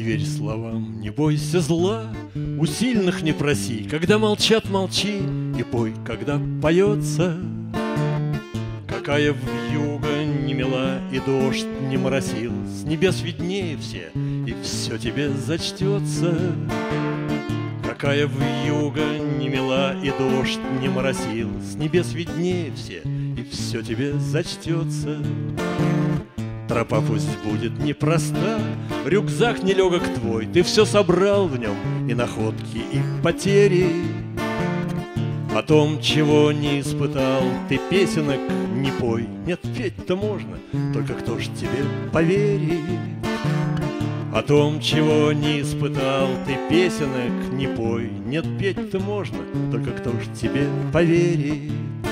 верь словам, не бойся зла, у сильных не проси. Когда молчат, молчи и пой, когда поется. Какая вьюга не мила и дождь не моросил, с небес виднее все, и все тебе зачтется. Какая вьюга не мила и дождь не моросил, с небес виднее все, и все тебе зачтется. Тропа пусть будет непроста, рюкзак нелегок твой, ты все собрал в нем, и находки, и потери. О том, чего не испытал, ты песенок не пой. Нет, петь-то можно, только кто ж тебе поверит? О том, чего не испытал, ты песенок не пой. Нет, петь-то можно, только кто ж тебе поверит?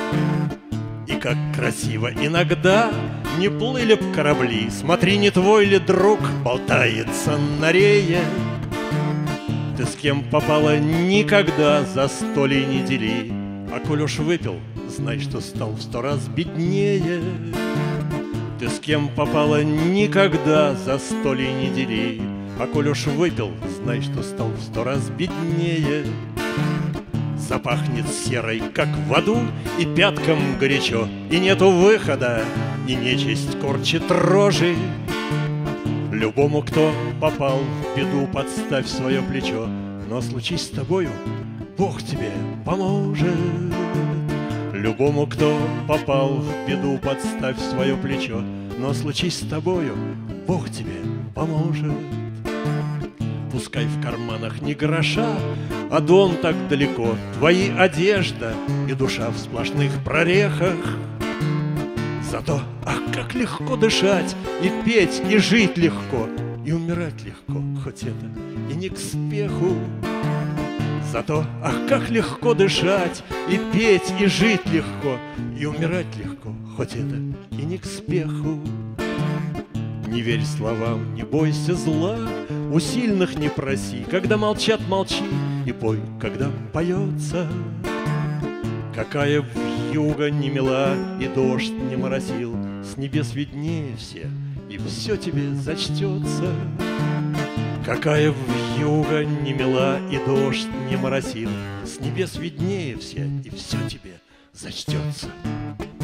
И как красиво иногда не плыли б корабли, смотри, не твой ли друг болтается на рее. Ты с кем попала, никогда застолье не дели, а коль уж выпил, знай, что стал в 100 раз беднее. Ты с кем попала, никогда застолье не дели, а коль уж выпил, знай, что стал в 100 раз беднее. Запахнет серой, как в аду, и пяткам горячо, и нету выхода, и нечисть корчит рожи. Любому, кто попал в беду, подставь свое плечо, но случись с тобою, Бог тебе поможет. Любому, кто попал в беду, подставь свое плечо, но случись с тобою, Бог тебе поможет. Пускай в карманах не гроша, а дом так далеко, твои одежда и душа в сплошных прорехах. Зато, ах, как легко дышать, и петь, и жить легко, и умирать легко, хоть это и не к спеху. Зато, ах, как легко дышать, и петь, и жить легко, и умирать легко, хоть это и не к спеху. Не верь словам, не бойся зла, у сильных не проси. Когда молчат, молчи и пой, когда поется. Какая вьюга не мила и дождь не моросил, с небес виднее все, и все тебе зачтется. Какая вьюга не мила и дождь не моросил, с небес виднее все, и все тебе зачтется.